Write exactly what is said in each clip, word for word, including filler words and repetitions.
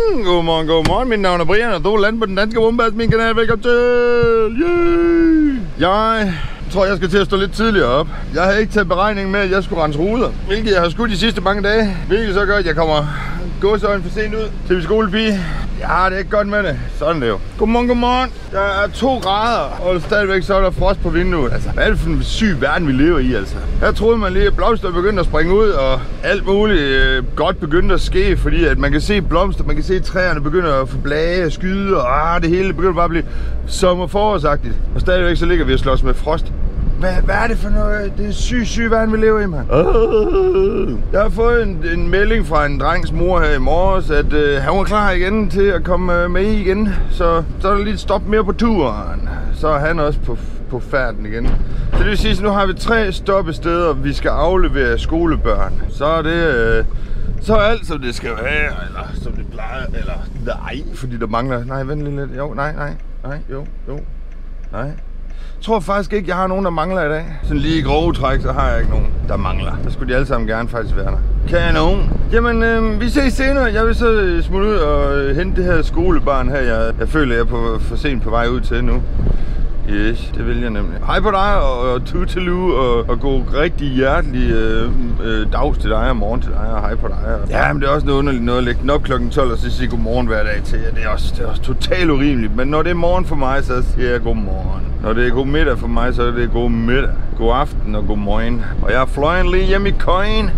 Godmorgen, godmorgen. Mit navn er Brian, og du er landet på den danske Wombats, min kanal. Velkommen til. Yay! Jeg tror, jeg skal til at stå lidt tidligere op. Jeg havde ikke taget beregning med, at jeg skulle rense ruder, hvilket jeg har skudt de sidste mange dage. Hvilket så gør, at jeg kommer gåseøjne for sent ud til min skolepige. Jeg har det ikke godt med det. Sådan det jo. Godmorgen, godmorgen. Der er to grader, og stadigvæk så er der frost på vinduet. Altså, hvad er det for en syg verden, vi lever i, altså? Jeg troede man lige, at blomster begyndte at springe ud, og alt muligt øh, godt begyndte at ske, fordi at man kan se blomster, man kan se træerne begynder at få blade og skyde, og ah, det hele begynder bare at blive sommer-forårsagtigt. Og stadigvæk så ligger vi og slås med frost. Hvad, hvad er det for noget? Det er syg, syg verden, vi lever i, mand. Jeg har fået en, en melding fra en drengs mor her i morges, at øh, han var klar igen til at komme øh, med igen. Så, så er der lige et stop mere på turen. Så er han også på, på færden igen. Så det vil sige, at nu har vi tre stoppesteder, vi skal aflevere skolebørn. Så er det... Øh, så er alt, som det skal være, eller som det plejer, eller nej, fordi der mangler... Nej, vent lige lidt. Jo, nej, nej, nej, jo, jo, nej. Jeg tror faktisk ikke, jeg har nogen, der mangler i dag. Sådan lige i grove træk, så har jeg ikke nogen, der mangler. Der skulle de alle sammen gerne faktisk være der. Kanon! Jamen, øh, vi ses senere. Jeg vil så smutte ud og hente det her skolebarn her. Jeg, jeg føler, jeg er på, for sent på vej ud til nu. Yes, det vil jeg nemlig. Hej på dig, og, og tutelu, og, og god rigtig hjertelig øh, øh, dags til dig, og morgen til dig, og hej på dig. Og... Ja, men det er også noget underligt noget at lægge den op klokken tolv, og så sige godmorgen hver dag til jer. Det er også, det er også totalt urimeligt. Men når det er morgen for mig, så siger jeg godmorgen. Når det er god middag for mig, så er det god middag. God aften og god morgen. Og jeg er fløjen lige hjem i køjen.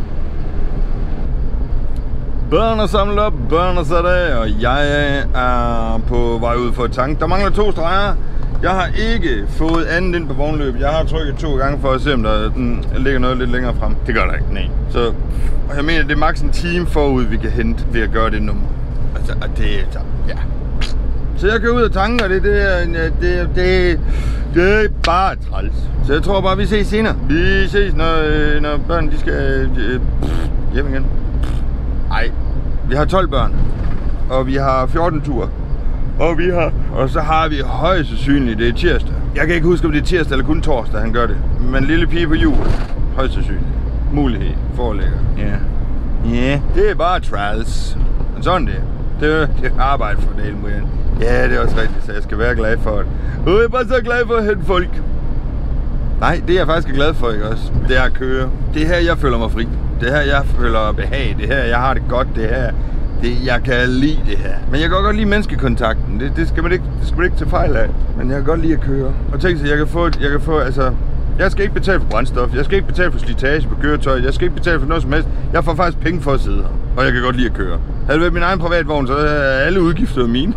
Børn er samlet op, børn er sat af, og jeg er på vej ud for et tank. Der mangler to streger. Jeg har ikke fået andet ind på vognløbet. Jeg har trykket to gange for at se, om der mm, ligger noget lidt længere frem. Det gør der ikke, nej. Så jeg mener, det er maks en time forud, vi kan hente ved at gøre det nummer. Altså, det er... Ja. Så jeg kører ud af tanken, og det, det, er, det, det, det er bare træls. Så jeg tror bare, vi ses senere. Vi ses, når, når børn de skal øh, hjem igen. Ej, vi har tolv børn, og vi har fjorten ture. Og vi har, og så har vi højst sandsynligt, det er tirsdag. Jeg kan ikke huske, om det er tirsdag eller kun torsdag, han gør det. Men lille pige på jul, højst sandsynligt. Mulighed foreligger. Ja. Yeah. Ja, yeah. Det er bare træls. Men sådan det. Det er, det er arbejde for delen, Brian. Ja, det er også rigtigt, så jeg skal være glad for det. Og jeg er bare så glad for at hente folk. Nej, det er jeg faktisk glad for, ikke også? Det er at køre. Det er her, jeg føler mig fri. Det er her, jeg føler behag. Det er her, jeg har det godt. Det er her, det, jeg kan lide det her. Men jeg kan godt lide menneskekontakten. Det, det, skal man ikke, det skal man ikke tage fejl af. Men jeg kan godt lide at køre. Og tænk sig, jeg kan få, jeg kan få, altså... Jeg skal ikke betale for brændstof. Jeg skal ikke betale for slitage på køretøj. Jeg skal ikke betale for noget som helst. Jeg får faktisk penge for at sidde her. Og jeg kan godt lide at køre. Havde det været min egen privatvogn, så er alle udgifter mine.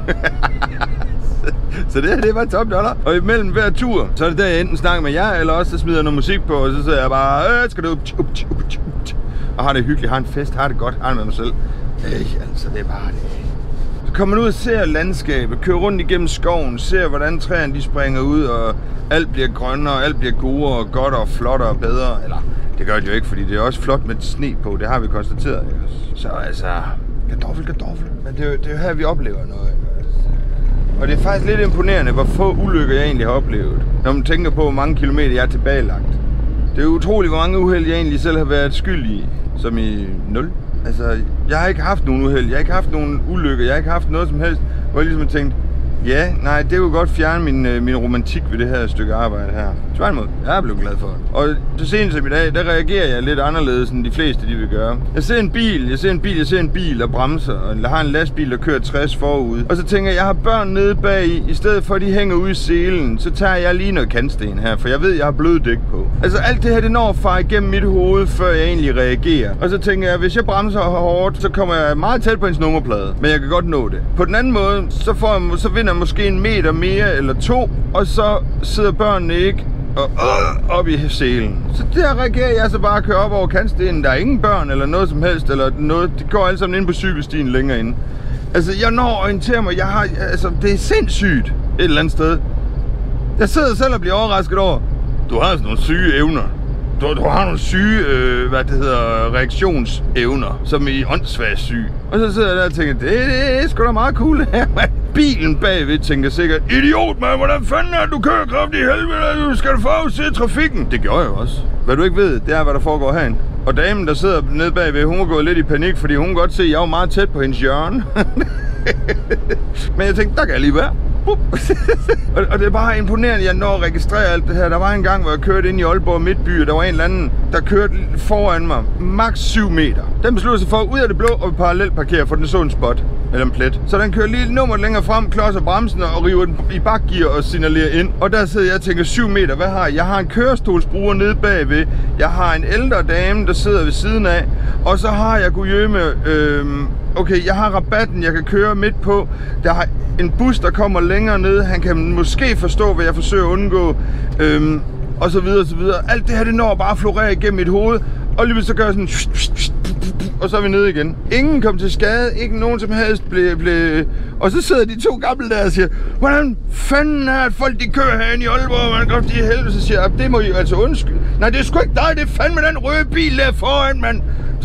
Så det her, det er bare top dollar. Og imellem hver tur, så er det der, jeg enten snakker med jer, eller også så smider jeg noget musik på, og så sidder jeg bare, øh, skal du up, up, up, up, og har det hyggeligt, har en fest, har det godt, har det med mig selv. Øh, altså, det er bare det. Så kommer man ud og ser landskabet, kører rundt igennem skoven, ser hvordan træerne de springer ud, og alt bliver grønnere, alt bliver godere, og godt og flottere og bedre. Eller, det gør det jo ikke, fordi det er også flot med sne på, det har vi konstateret. Ikke? Så altså, kartoffel, kartoffel. Men det er, jo, det er jo her, vi oplever noget. Ikke? Og det er faktisk lidt imponerende, hvor få ulykker jeg egentlig har oplevet. Når man tænker på, hvor mange kilometer jeg er tilbagelagt. Det er utroligt, hvor mange uheld jeg egentlig selv har været skyld i. Som i nul. Altså, jeg har ikke haft nogen uheld. Jeg har ikke haft nogen ulykker. Jeg har ikke haft noget som helst, hvor jeg ligesom har tænkt, ja, nej, det kunne godt fjerne min, min romantik ved det her stykke arbejde her. Tværtimod, jeg er blevet glad for det. Og så sent som i dag, der reagerer jeg lidt anderledes, end de fleste de vil gøre. Jeg ser en bil, jeg ser en bil, jeg ser en bil, der bremser, og jeg har en lastbil, der kører tres forud. Og så tænker jeg, jeg har børn nede bag i, i stedet for at de hænger ude i selen, så tager jeg lige noget kantsten her, for jeg ved, jeg har bløde dæk på. Altså alt det her, det når far igennem mit hoved, før jeg egentlig reagerer. Og så tænker jeg, hvis jeg bremser hårdt, så kommer jeg meget tæt på hendes nummerplade. Men jeg kan godt nå det. På den anden måde, så, får jeg, så vinder måske en meter mere eller to, og så sidder børnene ikke og øh, op i selen. Så der reagerer jeg så bare at køre op over kantstenen. Der er ingen børn eller noget som helst, eller noget. De går alle sammen ind på cykelstien længere inde. Altså, jeg når at orientere mig. Jeg har, altså, det er sindssygt et eller andet sted. Jeg sidder selv og bliver overrasket over, du har altså nogle syge evner. Du, du har nogle syge, øh, hvad det hedder, reaktionsevner, som i åndssvagt syg. Og så sidder jeg der og tænker, det, det er sgu da meget cool her, man. Bilen bagved tænker sikkert, idiot, man, hvordan fanden er du kører kraft i helvede, du skal du forudse trafikken? Det gjorde jeg jo også. Hvad du ikke ved, det er, hvad der foregår herinde. Og damen, der sidder nede bagved, hun var gået lidt i panik, fordi hun kan godt se, at jeg var meget tæt på hendes hjørne. Men jeg tænkte, der kan jeg lige være. Og det er bare imponerende, at jeg når at registrere alt det her. Der var en gang, hvor jeg kørte ind i Aalborg Midtby, og der var en eller anden, der kørte foran mig maks syv meter. Den besluttede sig for ud af det blå og parallelt parkere, for den så en spot eller en plet. Så den kører lige nummeret længere frem, klodser bremsen og river den i bakgear og signalerer ind. Og der sidder jeg og tænker, syv meter, hvad har jeg? Jeg har en kørestolsbruger nede bagved. Jeg har en ældre dame, der sidder ved siden af. Og så har jeg gudjømme, øh, okay, jeg har rabatten, jeg kan køre midt på. Der har en bus, der kommer længere ned. Han kan måske forstå, hvad jeg forsøger at undgå. Øhm, og så videre, og så videre. Alt det her, det når bare at florere igennem mit hoved. Og lige så gør jeg sådan... Og så er vi nede igen. Ingen kom til skade. Ikke nogen som helst blev... blev... Og så sidder de to gamle der og siger, hvordan fanden er at folk de kører herinde i Aalborg, man går de er helvede. Så siger jeg, det må I altså undskylde. Nej, det er sgu ikke dig, det er fandme den røde bil der foran, mand.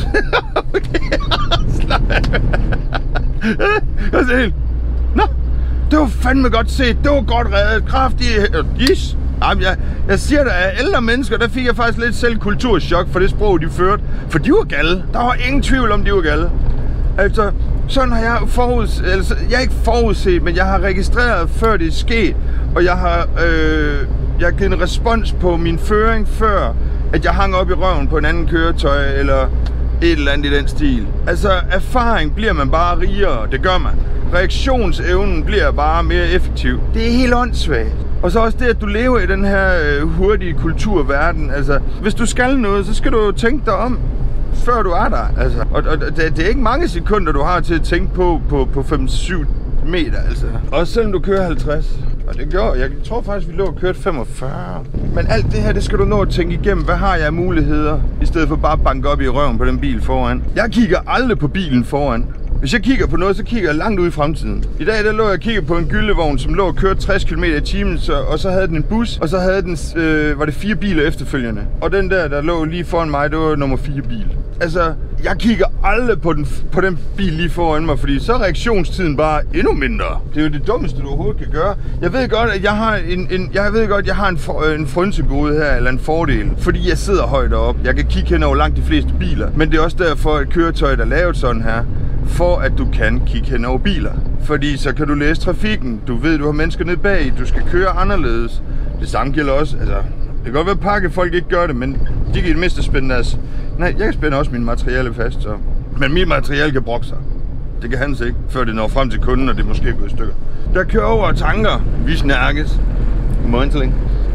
Jeg siger helt, nå, det var fandme godt set, det var godt reddet, kraftige, yes. Jamen, jeg, jeg siger da, at ældre mennesker, der fik jeg faktisk lidt selv kulturschok for det sprog, de førte. For de var galde. Der var ingen tvivl om, de var galde. Altså, sådan har jeg forudset, altså, jeg er ikke forudset, men jeg har registreret, før det er sket. Og jeg har, øh, jeg har givet en respons på min føring, før at jeg hang op i røven på en anden køretøj, eller et eller andet i den stil. Altså, erfaring bliver man bare rigere, det gør man. Reaktionsevnen bliver bare mere effektiv. Det er helt åndssvagt. Og så også det, at du lever i den her øh, hurtige kulturverden. Altså, hvis du skal noget, så skal du tænke dig om, før du er der. Altså, og, og det, det er ikke mange sekunder, du har til at tænke på på, på fem syv meter. Altså. Også selvom du kører halvtreds. Og det gjorde jeg. tror faktisk, vi lå og kørte femogfyrre. Men alt det her, det skal du nå at tænke igennem. Hvad har jeg af muligheder? I stedet for bare at banke op i røven på den bil foran. Jeg kigger aldrig på bilen foran. Hvis jeg kigger på noget, så kigger jeg langt ud i fremtiden. I dag der lå jeg og kiggede på en gyldevogn, som lå og kørte tres kilometer i timen, så, og så havde den en bus, og så havde den, øh, var det fire biler efterfølgende. Og den der, der lå lige foran mig, det var nummer fire bil. Altså, jeg kigger aldrig på den, på den bil lige foran mig, fordi så er reaktionstiden bare endnu mindre. Det er jo det dummeste, du overhovedet kan gøre. Jeg ved godt, at jeg har en, en, jeg ved godt, at jeg har en, for, en frynsegode her, eller en fordel, fordi jeg sidder højt oppe. Jeg kan kigge hen over langt de fleste biler, men det er også derfor, at køretøjet er lavet sådan her, for at du kan kigge hen over biler. Fordi så kan du læse trafikken. Du ved, du har mennesker nede bag. Du skal køre anderledes. Det samme gælder også. Altså, det kan godt være, at pakkefolk ikke gør det, men de kan i det mindste spænde deres... Nej, jeg kan spænde også mine materiale fast, så... Men mit materiale kan brokke sig. Det kan hans ikke, før det når frem til kunden, og det måske er gået i stykker. Der kører over tanker. Vi snærkes. Møntling.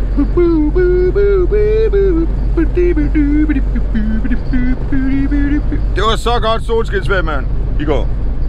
Det var så godt solskinsvejr, mand, i går.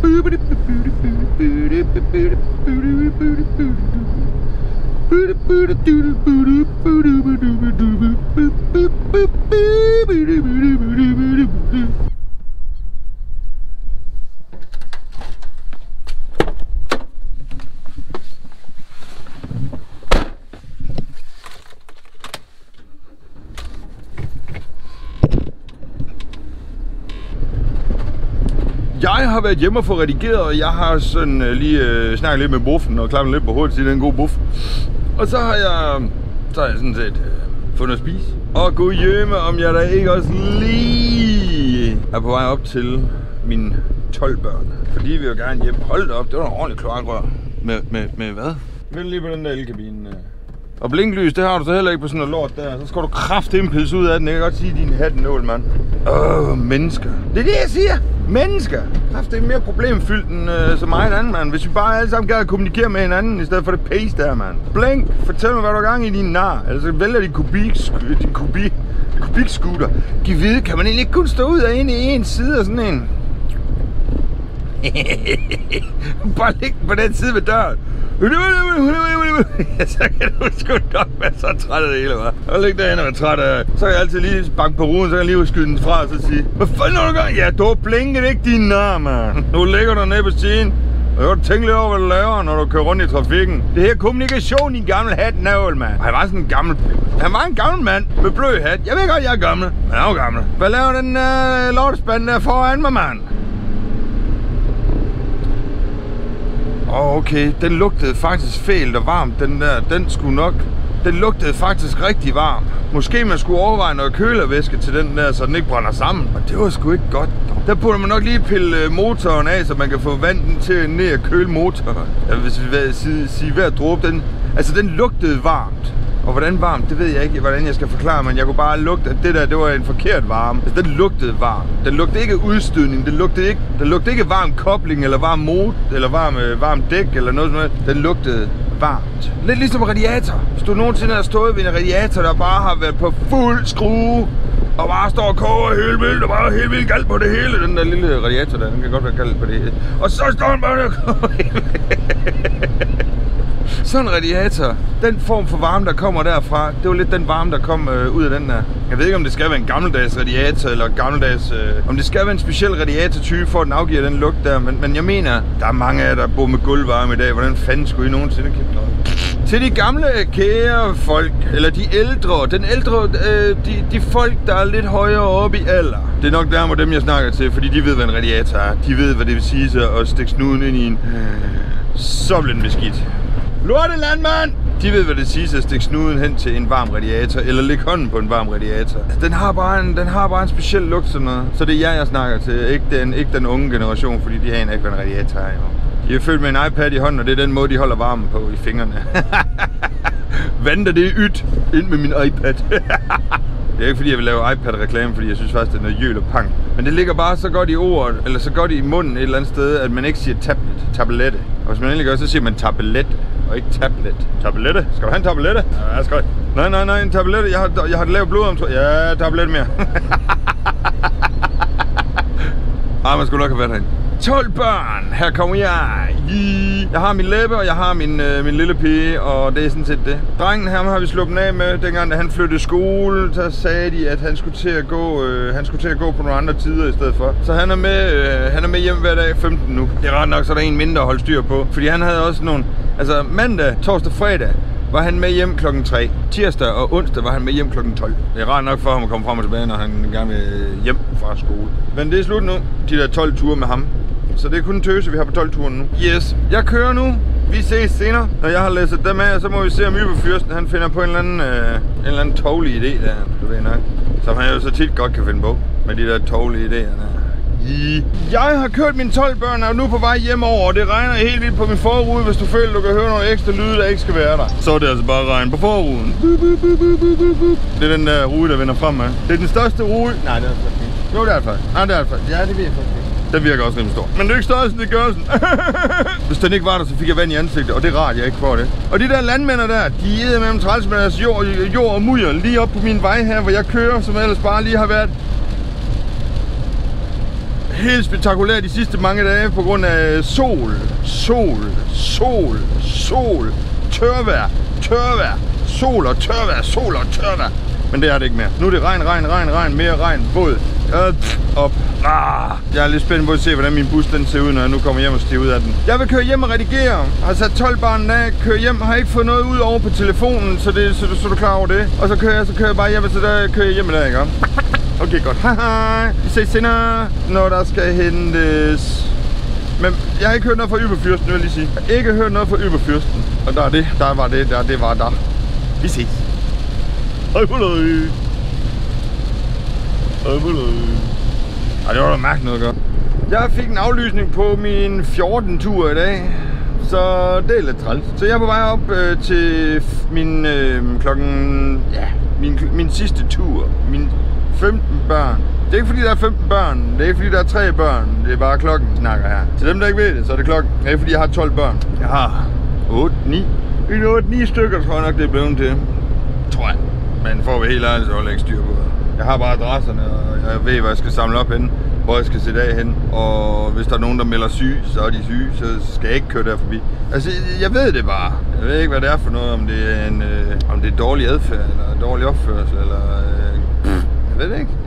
Jeg har været hjemme og få redigeret, og jeg har sådan uh, lige uh, snakket lidt med buffen og klappet lidt på hovedet, til den gode buff. Og så har jeg, så har jeg sådan set uh, fundet at spise. Og gå hjemme, om jeg da ikke også lige er på vej op til mine tolv børn. Fordi vi vil gerne hjem. Hold da op, det var en ordentlig kloakrør. Med, med, med hvad? Vent lige på den der elkabine. Og blinklys, det har du så heller ikke på sådan noget lort der. Så skal du kraftedeme pisse ud af den. Jeg kan godt sige, din hattenål, mand. Åh, mennesker. Det er det, jeg siger. Mennesker. Kraftedeme mere problemfyldt end øh, så meget anden, mand. Hvis vi bare alle sammen gad kommunikere med hinanden, i stedet for det pace der, mand. Blink, fortæl mig, hvad du har gang i din nar. Altså vælger din kubik, din kubik, kubikscooter. Giv vide, kan man egentlig ikke kun stå ud af en i en side og sådan en? Bare ligge på den side ved døren. Ja, så kan du sgu nok være så træt af det hele, hva'? Og ligge derinde og være træt af. Så kan jeg altid lige banke på ruden, så kan jeg lige skyde den fra og så sige, hvad fanden har du gør? Ja, du blinket ikke din nar, mand. Nu ligger du nede på stien. Og jeg kan tænke lidt over, hvad du laver, når du kører rundt i trafikken. Det her kommunikation i en gammel hattenål, mand. Han var sådan en gammel... Han var en gammel mand med blød hat. Jeg ved godt, jeg er gammel. Men han er jo gammel. Hvad laver den uh, lortespand der foran mig, mand? Okay, den lugtede faktisk fælt og varmt, den der, den skulle nok, den lugtede faktisk rigtig varm. Måske man skulle overveje noget kølervæske til den der, så den ikke brænder sammen. Og det var sgu ikke godt, dog. Der burde man nok lige pille motoren af, så man kan få vandet til ned at køle motoren. Ja, hvis vi vil sige, sige hver dråbe, den, altså den lugtede varmt. Og hvordan varmt, det ved jeg ikke, hvordan jeg skal forklare, men jeg kunne bare lugte, at det der, det var en forkert varme. Altså, den lugtede varmt. Den lugtede ikke udstødning, den lugtede ikke, den lugtede ikke varm kobling, eller varm motor, eller varm, øh, varm dæk, eller noget sådan noget. Den lugtede varmt. Lidt ligesom radiator. Hvis du nogensinde har stået ved en radiator, der bare har været på fuld skrue, og bare står og koger helt vildt, og bare helt vildt galt på det hele. Den der lille radiator der, den kan godt være galt på det hele. Og så står den bare der og koger helt vildt. Sådan en radiator, den form for varme, der kommer derfra, det var lidt den varme, der kom øh, ud af den der. Jeg ved ikke, om det skal være en gammeldags radiator, eller gammeldags... Øh, om det skal være en speciel radiatortype, for at den afgiver den lugt der. Men, men jeg mener, der er mange af jer, der bor med gulvvarme i dag. Hvordan fanden skulle I nogensinde kæmpe noget? Til de gamle, kære folk, eller de ældre, den ældre, øh, de, de folk, der er lidt højere oppe i alder. Det er nok nærmere dem, jeg snakker til, fordi de ved, hvad en radiator er. De ved, hvad det vil sige sig at stikke snuden ind i en... Så bliver den beskidt. Lorte landmand! De ved, hvad det siger at stikke snuden hen til en varm radiator, eller lægge hånden på en varm radiator. Den har bare en, den har bare en speciel lugt, sådan noget. Så det er jeg, jeg snakker til, ikke den, ikke den unge generation, fordi de aner ikke, hvad en radiator er. Jo. De er født med en iPad i hånden, og det er den måde, de holder varmen på i fingrene. Venter det ydt ind med min iPad. Det er ikke fordi, jeg vil lave iPad-reklame, fordi jeg synes faktisk, det er noget jøl og pang. Men det ligger bare så godt i ordet, eller så godt i munden et eller andet sted, at man ikke siger tablet, tablette. Og hvis man endelig gør, så siger man tablet, og ikke tablet. Tablette? Skal du have en tablette? Ja, jeg skal. Nej, nej, nej, en tablette. Jeg har, jeg har lavet blodomtryk. Ja, tablette mere. Ej, man skulle nok have været herinde. tolv børn, her kommer jeg. Jeg har min læbe, og jeg har min, øh, min lille pige, og det er sådan set det. Drengen her har vi sluppet af med, dengang da han flyttede skole, så sagde de, at han skulle til at gå, øh, han skulle til at gå på nogle andre tider i stedet for. Så han er med, øh, han er med hjem hver dag femten nu. Det er ret nok, så der er en mindre at holde styr på, fordi han havde også nogle, altså mandag, torsdag, fredag, var han med hjem klokken tre. Tirsdag og onsdag var han med hjem klokken tolv. Det er ret nok for ham at komme frem og tilbage, når han gerne vil hjem fra skole. Men det er slut nu, de der tolv ture med ham. Så det er kun en tøse, vi har på tolv-turen nu. Yes, jeg kører nu. Vi ses senere. Når jeg har læst dem af, så må vi se om Yberfyrsten, han finder på en eller anden, øh, en eller anden tovlig idé der, du ved nok. Som han jo så tit godt kan finde på, med de der tovlige idéer der. Jeg har kørt mine tolv børn og er nu på vej hjem over, og det regner helt vildt på min forrude. Hvis du føler, du kan høre nogle ekstra lyde, der ikke skal være der, så er det altså bare regn på forruden. Det er den der rude, der vender fremad. Det er den største rude. Nej, det er altså fint. Jo, det er altså. Nej, det er altså. Ja, det virker faktisk. Den virker også rimelig stor. Men det er ikke størrelsen, det gør sådan. Hvis den ikke var der, så fik jeg vand i ansigtet, og det er rart, jeg ikke får det. Og de der landmænder der, de æder med dem træls med deres jord, jord og mudder lige op på min vej her, hvor jeg kører, som ellers bare lige har været helt spektakulært de sidste mange dage på grund af sol, sol, sol, sol, tørvejr, tørvejr, sol og tørvejr, sol og tørvejr. Men det er det ikke mere. Nu er det regn, regn, regn, regn, mere regn, båd, op. Ah, jeg er lidt spændt på at se, hvordan min bus den ser ud, når jeg nu kommer hjem og stiger ud af den. Jeg vil køre hjem og redigere. Har sat tolv barn af, kører hjem, har ikke fået noget ud over på telefonen, så, det, så, så er du klar over det. Og så kører jeg, så kører jeg bare hjem, og så der kører jeg hjem i dag, ikke? Okay, godt. Haha. Vi ses senere, når der skal hentes. Men jeg har ikke hørt noget fra Yberfyrsten, vil jeg lige sige. Jeg har ikke hørt noget fra Yberfyrsten. Og der er det, der var det, der det var der. Vi ses. Hej på dig. Hej på dig. Ej, det var da mærkeligt noget at gøre. Jeg fik en aflysning på min fjortende tur i dag. Så det er lidt træls. Så jeg er på vej op øh, til min øh, klokken... Ja, min, min sidste tur. Min femten børn. Det er ikke fordi der er femten børn. Det er ikke fordi der er tre børn. Det er bare klokken, snakker her. Til dem der ikke ved det, så er det klokken. Det er ikke fordi jeg har tolv børn. Jeg har otte, ni. otte, ni stykker tror jeg nok det er blevet til. Tror jeg. Men for at være helt ærlig, så holder jeg ikke styr på det. Jeg har bare adresserne, og jeg ved, hvor jeg skal samle op henne, hvor jeg skal sætte af hen. Og hvis der er nogen, der melder syg, så er de syge, så skal jeg ikke køre der forbi. Altså, jeg ved det bare. Jeg ved ikke, hvad det er for noget, om det er en, øh, om det er dårlig adfærd, eller dårlig opførsel, eller... Øh, jeg ved det ikke.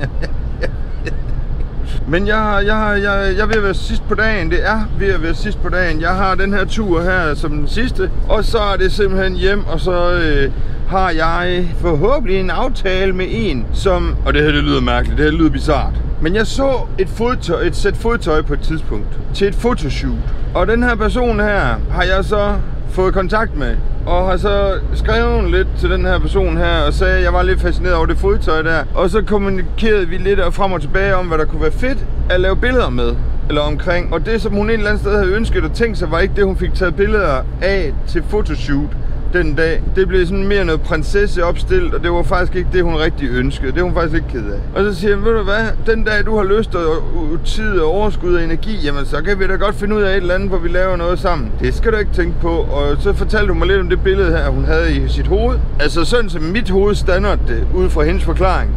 Men jeg, jeg, jeg, jeg er ved at være sidst på dagen. Det er ved at være sidst på dagen. Jeg har den her tur her som den sidste, og så er det simpelthen hjem, og så... Øh, har jeg forhåbentlig en aftale med en, som... Og det her, det lyder mærkeligt, det her lyder bizart. Men jeg så et, fodtøj, et sæt fodtøj på et tidspunkt til et fotoshoot. Og den her person her har jeg så fået kontakt med. Og har så skrevet lidt til den her person her og sagde, at jeg var lidt fascineret over det fodtøj der. Og så kommunikerede vi lidt frem og tilbage om, hvad der kunne være fedt at lave billeder med, eller omkring. Og det, som hun et eller andet sted havde ønsket og tænkt sig, var ikke det, hun fik taget billeder af til fotoshoot den dag. Det blev sådan mere noget prinsesse opstillet, og det var faktisk ikke det, hun rigtig ønskede. Det var hun faktisk ikke ked af. Og så siger jeg, ved du hvad, den dag du har lyst og tid og overskud og energi, jamen så kan vi da godt finde ud af et eller andet, hvor vi laver noget sammen. Det skal du ikke tænke på. Og så fortalte hun mig lidt om det billede her, hun havde i sit hoved. Altså sådan som mit hoved stander det, ud fra hendes forklaring.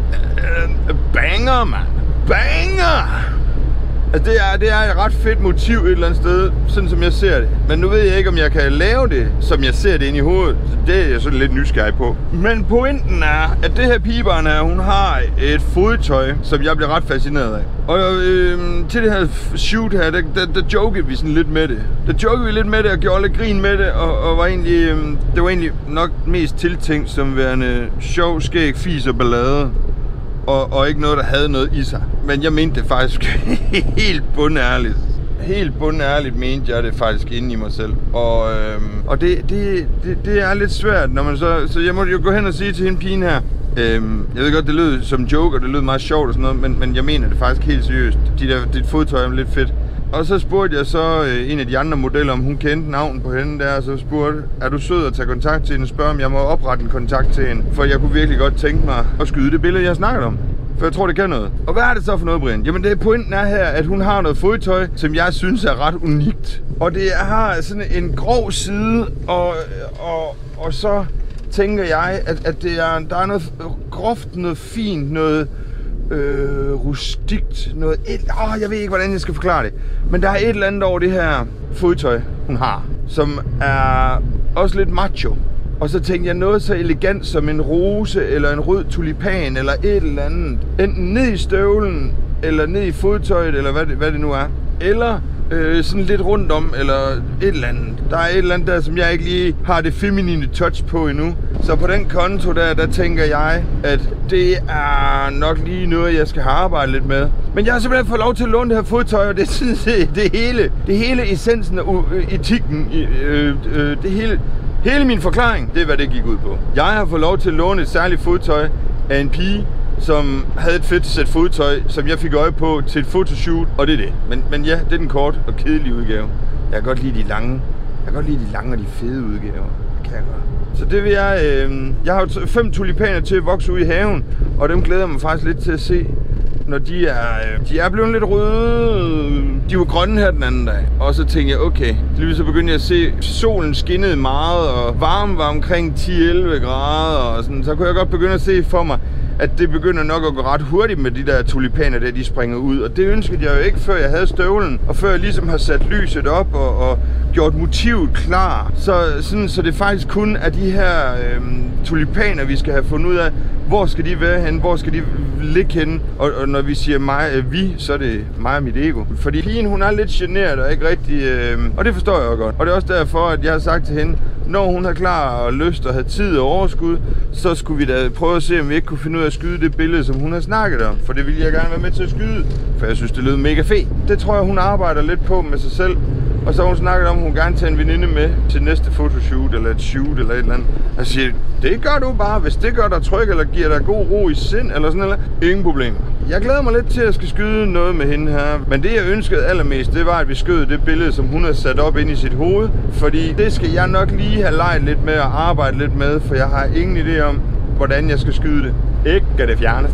Banger, mand. Banger! Altså det er, det er et ret fedt motiv et eller andet sted, sådan som jeg ser det. Men nu ved jeg ikke, om jeg kan lave det, som jeg ser det inde i hovedet. Det er jeg sådan lidt nysgerrig på. Men pointen er, at det her pigebarn her, hun har et fodtøj, som jeg bliver ret fascineret af. Og øh, til det her shoot her, der, der, der jokede vi sådan lidt med det. Der jokede vi lidt med det og gjorde lidt grin med det, og, og var egentlig, øh, det var egentlig nok mest tiltænkt som værende sjov, skæg, fis og ballade. Og, og ikke noget, der havde noget i sig. Men jeg mente det faktisk helt bundærligt. Helt bundærligt mente jeg det faktisk inde i mig selv. Og, øhm, og det, det, det, det er lidt svært, når man så... Så jeg måtte jo gå hen og sige til hende pigen her. Øhm, jeg ved godt, det lød som joke, og det lød meget sjovt og sådan noget, men, men jeg mener det faktisk helt seriøst. De der, dit fodtøj er lidt fedt. Og så spurgte jeg så øh, en af de andre modeller, om hun kendte navnet på hende der, og så spurgte, er du sød at tage kontakt til hende og spørge, om jeg må oprette en kontakt til hende? For jeg kunne virkelig godt tænke mig at skyde det billede, jeg snakkede om. For jeg tror, det kan noget. Og hvad er det så for noget, Brian? Jamen, det pointen er her, at hun har noget fodtøj, som jeg synes er ret unikt. Og det har sådan en grov side, og, og, og så tænker jeg, at, at det er, der er noget groft, noget fint, noget øh, rustikt, noget... Et, åh, jeg ved ikke, hvordan jeg skal forklare det. Men der er et eller andet over det her fodtøj, hun har, som er også lidt macho. Og så tænkte jeg noget så elegant som en rose, eller en rød tulipan, eller et eller andet. Enten ned i støvlen, eller ned i fodtøjet, eller hvad det, hvad det nu er. Eller øh, sådan lidt rundt om, eller et eller andet. Der er et eller andet der, som jeg ikke lige har det feminine touch på endnu. Så på den konto der, der tænker jeg, at det er nok lige noget, jeg skal have arbejdet lidt med. Men jeg har simpelthen fået lov til at låne det her fodtøj, og det er sådan set det hele, det hele essensen af etikken, øh, øh, det hele... Hele min forklaring, det er hvad det gik ud på. Jeg har fået lov til at låne et særligt fodtøj af en pige, som havde et fedt sæt fodtøj, som jeg fik øje på til et fotoshoot, og det er det. Men, men ja, det er den kort og kedelige udgave. Jeg kan godt lide de lange, jeg kan godt lide de lange og de fede udgaver. Det kan jeg godt. Så det vil jeg, øh, jeg har jo fem tulipaner til at vokse ud i haven, og dem glæder jeg mig faktisk lidt til at se. Når de er, de er blevet lidt røde. De var grønne her den anden dag. Og så tænkte jeg, okay. Lige så begyndte jeg at se, solen skinnede meget, og varmen var omkring ti til elleve grader. Og sådan. Så kunne jeg godt begynde at se for mig, at det begynder nok at gå ret hurtigt med de der tulipaner, der de springer ud. Og det ønskede jeg jo ikke, før jeg havde støvlen. Og før jeg ligesom har sat lyset op og, og gjort motivet klar. Så, sådan, så det faktisk kun er de her øhm, tulipaner, vi skal have fundet ud af. Hvor skal de være henne? Hvor skal de ligge henne? Og, og når vi siger mig, øh, vi, så er det mig og mit ego. Fordi pigen, hun er lidt generet og ikke rigtig... Øh, og det forstår jeg jo godt. Og det er også derfor, at jeg har sagt til hende, når hun har klar og lyst og har tid og overskud, så skulle vi da prøve at se, om vi ikke kunne finde ud af at skyde det billede, som hun har snakket om. For det ville jeg gerne være med til at skyde. For jeg synes, det lød mega fedt. Det tror jeg, hun arbejder lidt på med sig selv. Og så har hun snakket om, at hun gerne tager en veninde med til næste fotoshoot, eller et shoot, eller et eller andet. Og så siger, det gør du bare, hvis det gør dig tryg, eller giver dig god ro i sind, eller sådan noget. Ingen problemer. Jeg glæder mig lidt til at skal skyde noget med hende her. Men det, jeg ønskede allermest, det var, at vi skød det billede, som hun har sat op ind i sit hoved. Fordi det skal jeg nok lige have leget lidt med og arbejde lidt med, for jeg har ingen idé om, hvordan jeg skal skyde det. Ikke er det fjerneste.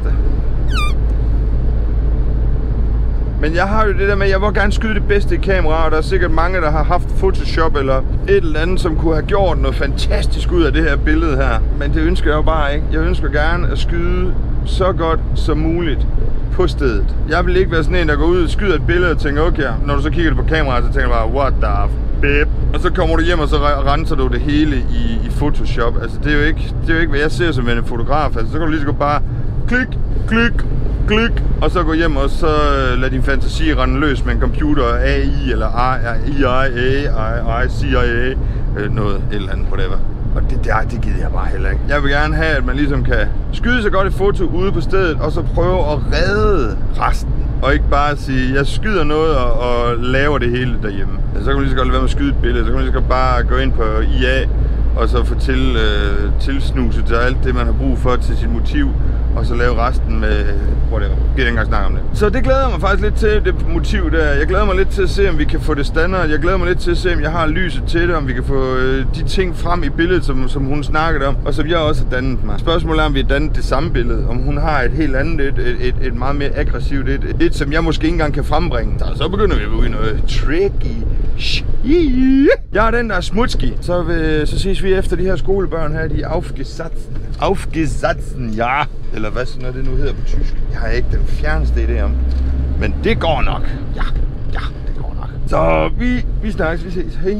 Men jeg har jo det der med, at jeg vil gerne skyde det bedste i kamera, og der er sikkert mange, der har haft Photoshop eller et eller andet, som kunne have gjort noget fantastisk ud af det her billede her. Men det ønsker jeg jo bare ikke. Jeg ønsker gerne at skyde så godt som muligt på stedet. Jeg vil ikke være sådan en, der går ud og skyder et billede og tænker, okay, når du så kigger det på kameraet, så tænker du bare, what the bip. Og så kommer du hjem, og så renser du det hele i, i Photoshop. Altså, det er jo ikke, det er jo ikke, hvad jeg ser som en fotograf. Altså, så kan du lige så godt bare klik, klik, klik, og så gå hjem og så lad din fantasi rende løs med en computer, A I eller I A, C I A, noget et eller andet, whatever. Og det der, det gider jeg bare heller ikke. Jeg vil gerne have, at man ligesom kan skyde så godt et foto ude på stedet, og så prøve at redde resten. Og ikke bare sige, jeg skyder noget og, og laver det hele derhjemme. Altså, så kan man lige så godt lade være med at skyde et billede, så kan man lige så godt bare gå ind på I A, og så få til, øh, tilsnuset til alt det, man har brug for til sit motiv. og så lave resten med, hvor det giver ikke engang snakke om det. Så det glæder jeg mig faktisk lidt til, det motiv der. Jeg glæder mig lidt til at se, om vi kan få det standard. Jeg glæder mig lidt til at se, om jeg har lyset til det, om vi kan få øh, de ting frem i billedet, som, som hun snakkede om, og som jeg også har dannet mig. Spørgsmålet er, om vi har dannet det samme billede, om hun har et helt andet, et, et, et, et meget mere aggressivt, et, et, som jeg måske ikke engang kan frembringe. Så, så begynder vi at gå i noget tricky. Jeg er den, der er smutski. Så, vil, så ses vi efter de her skolebørn her, de er aufgesatzen. Aufgesatzen, ja. Eller hvad sådan noget det nu hedder på tysk. Jeg har ikke den fjerneste idé om. Men det går nok. Ja, ja, det går nok. Så vi, vi snakkes, vi ses. Hej.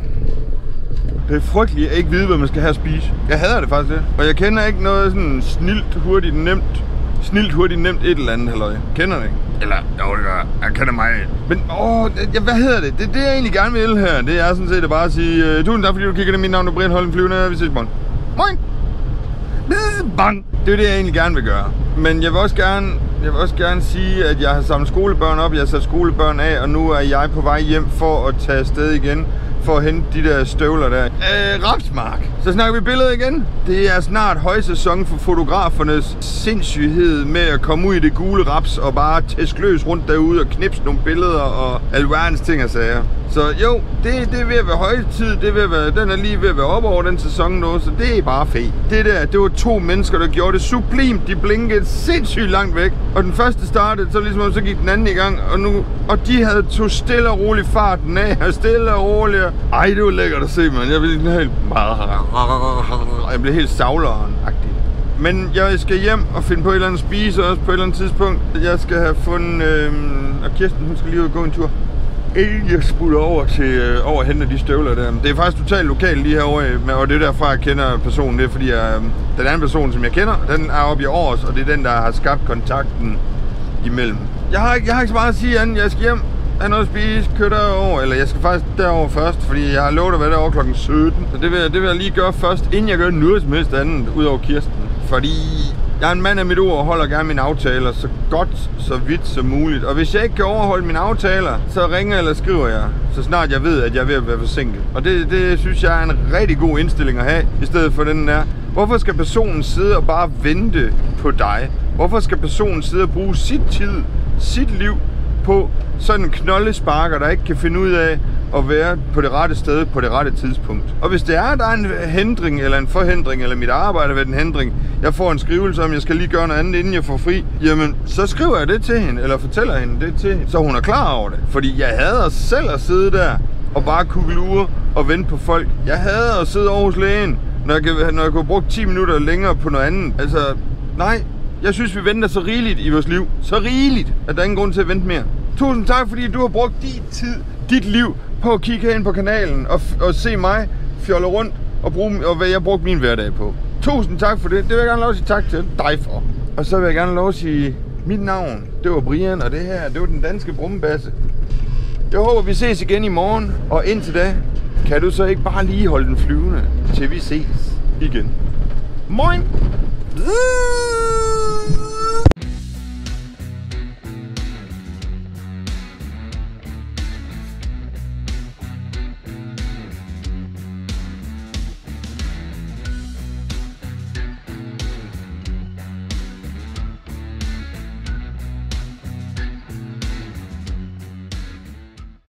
Det er frygteligt at ikke vide, hvad man skal have at spise. Jeg hader det faktisk lidt. Og jeg kender ikke noget sådan snilt, hurtigt, nemt. Snilt, hurtigt, nemt et eller andet, halløj. Kender det ikke? Eller, jo det gør. Jeg kender mig. Men, åh, ja, hvad hedder det? Det er det, jeg egentlig gerne vil her. Det er sådan set at bare at sige, uh, tusind tak, fordi du kigger. Det er mit navn, er Brian Holden Flyvende. Vi ses på. Moin! Bang! Det er det, jeg egentlig gerne vil gøre. Men jeg vil også gerne, jeg vil også gerne sige, at jeg har samlet skolebørn op. Jeg har sat skolebørn af, og nu er jeg på vej hjem for at tage afsted igen. For at hente de der støvler der. Øh, Rapsmark. Så snakker vi billeder igen. Det er snart højsæson for fotografernes sindssyghed med at komme ud i det gule raps og bare tæske løs rundt derude og knipse nogle billeder og alverdens ting og sager. Så jo, det, det er ved at være højtid, det er ved at være, den er lige ved at være op over den sæson nu, så det er bare fedt. Det der, det var to mennesker, der gjorde det sublimt. De blinkede sindssygt langt væk. Og den første startede, så ligesom så gik den anden i gang, og nu, og de havde to stille og roligt farten af, og stille og roligt. Ej, det var lækkert at se, man. Jeg blev helt, jeg blev helt savleren-agtig. Men jeg skal hjem og finde på et eller andet spise også på et eller andet tidspunkt. Jeg skal have fundet, øh, og Kirsten, hun skal lige ud og gå en tur. Jeg sputter over til øh, over at hente de støvler der. Det er faktisk totalt lokalt lige herovre, og det er derfra jeg kender personen. Det er fordi jeg, den anden person som jeg kender, den er oppe i Aarhus, og det er den der har skabt kontakten imellem. Jeg har ikke, jeg har ikke så meget at sige andet. Jeg skal hjem, have noget at spise, køre derover, eller jeg skal faktisk derover først, fordi jeg har lovet at være derovre klokken sytten. Så det vil, det vil jeg lige gøre først, inden jeg gør noget som helst andet ud over Kirsten. Fordi jeg er en mand af mit ord og holder gerne mine aftaler så godt, så vidt som muligt. Og hvis jeg ikke kan overholde mine aftaler, så ringer eller skriver jeg, så snart jeg ved, at jeg er ved at være forsinket. Og det, det synes jeg er en rigtig god indstilling at have, i stedet for den der. Hvorfor skal personen sidde og bare vente på dig? Hvorfor skal personen sidde og bruge sit tid, sit liv på sådan en knoldesparker, der ikke kan finde ud af at være på det rette sted på det rette tidspunkt. Og hvis det er, at der er en hindring eller en forhindring, eller mit arbejde ved en hindring, jeg får en skrivelse om, jeg skal lige gøre noget andet, inden jeg får fri, jamen, så skriver jeg det til hende, eller fortæller hende det til hende, så hun er klar over det. Fordi jeg hader selv at sidde der og bare kugelure og vente på folk. Jeg hader at sidde over hos lægen, når jeg, kan, når jeg kunne bruge ti minutter længere på noget andet. Altså, nej. Jeg synes, vi venter så rigeligt i vores liv. Så rigeligt, at der er ingen grund til at vente mere. Tusind tak, fordi du har brugt din tid, dit liv, på at kigge ind på kanalen og, og se mig fjolle rundt og, bruge, og hvad jeg brugte min hverdag på. Tusind tak for det. Det vil jeg gerne lov at sige tak til dig for. Og så vil jeg gerne lov at sige, mit navn, det var Brian, og det her, det var den danske brumbasse. Jeg håber, vi ses igen i morgen, og indtil da, kan du så ikke bare lige holde den flyvende, til vi ses igen. Moin!